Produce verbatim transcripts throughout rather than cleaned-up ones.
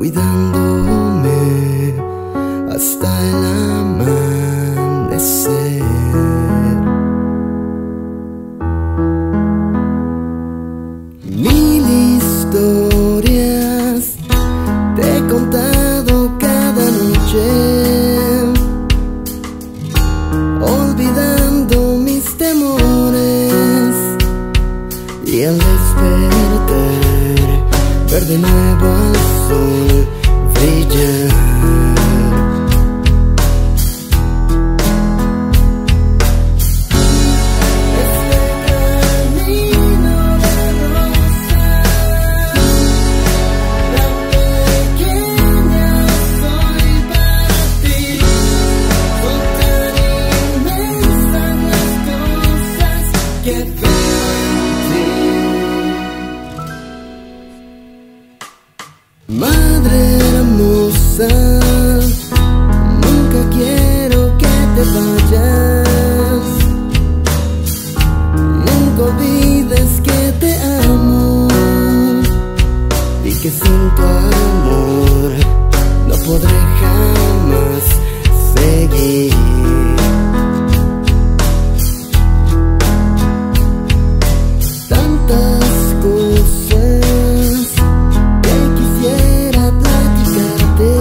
cuidándome hasta el amanecer. Mil historias te he contado cada noche, olvidando mis temores, y al despertar ver de nuevo al sol brillar. Madre hermosa, nunca quiero que te vayas. Nunca olvides que te amo y que sin tu amor no podré jamás seguir. Tantas cosas que quisiera platicarte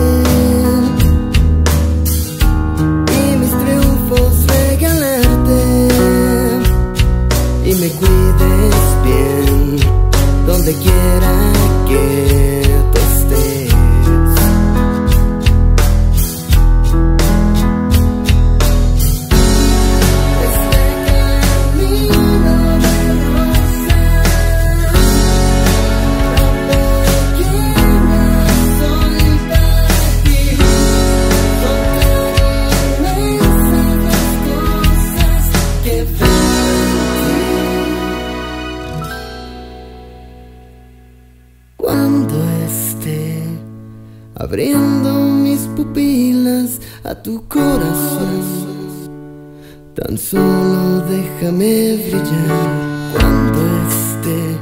y mis triunfos regalarte, y me cuides bien donde quiera que tú estés. Cuando esté abriendo mis pupilas a tu corazón, tan solo déjame brillar. Cuando esté